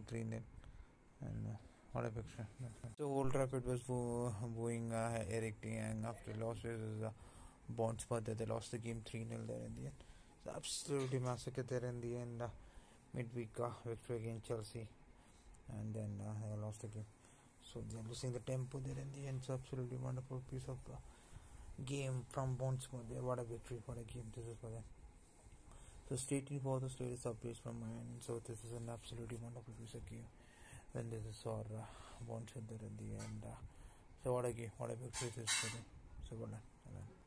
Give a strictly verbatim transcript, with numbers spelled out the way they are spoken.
game three nil. And uh, what a picture. So Old Trafford was boo- booing uh, Erik and after loss versus uh, Bournemouth. They lost the game three nil there in the end. So absolutely massacre there in the end. Uh, midweek uh, victory against Chelsea, and then uh, they lost the game. So they're losing the tempo there in the end. It's absolutely wonderful piece of uh, game from Bournemouth there. What a victory, what a game this is for them. So stay tuned for the latest updates from my end. So this is an absolutely wonderful piece of game. Then this is our uh, Bournemouth there in the end. Uh, so what a game, what a victory this is for them. So well done. Well done.